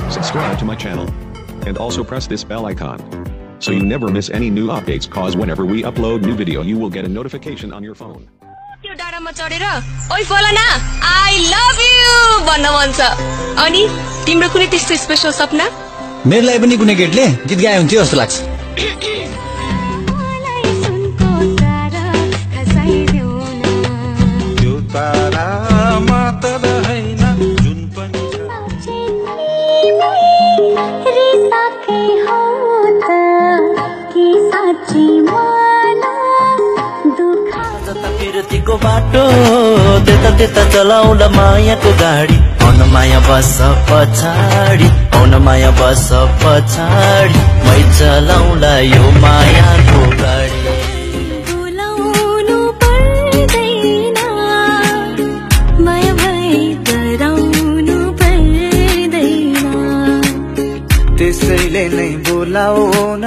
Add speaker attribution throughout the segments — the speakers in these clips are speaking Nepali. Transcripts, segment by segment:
Speaker 1: Subscribe to my channel. And also press this bell icon. So you never miss any new updates, cause whenever we upload new video you will get a notification on your phone.
Speaker 2: यो डाँडामा चढेर ओइ फलाना आई लभ यु भन्न मन छ। अनि तिम्रो कुनै त्यस्तो स्पेशल सपना?
Speaker 3: मेरो लागि पनि कुनै केटले गीत गाए हुन्थ्यो जस्तो लाग्छ।
Speaker 4: त्यो तारा मात्र हैन जुन पनि
Speaker 5: रिसाकै हो त कि साँच्ची मन दुःख
Speaker 6: फिरतीको बाटो त्यता चलाउला मायाको गाडी आउन माया बस पछाडी आउन माया बस पछाडी मै चलाउला यो मायाको गाडी
Speaker 5: बोलाउनु पर्दैन माया भई डराउनु पर्दैन
Speaker 6: त्यसैले नै बोलाउन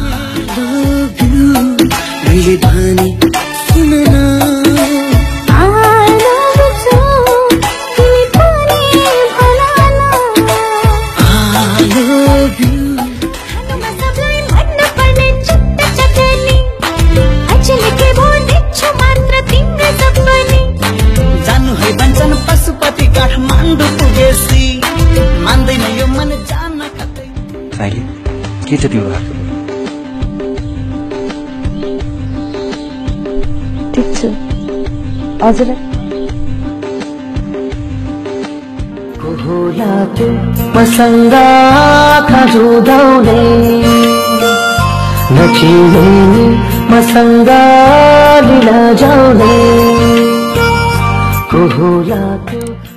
Speaker 5: मैले भने सुन न I love you तिमी पनि भला न I love you हानुमा सबलाई भन्न पर्ने चित्त चटनी अचेल के बोल्ने छु मात्र तिम्रो सपनी
Speaker 6: जानु है भन्छन् पशुपति काठमाडौँ पुगेसी मान्दैन यो मन जान कतै
Speaker 3: अहिले के छ तिम्रो हात?
Speaker 5: ठिक छु हजुरलाई
Speaker 6: होला त्यो मसँग खाजुदाउने नखिने मसँग लीला जाउने होला त्यो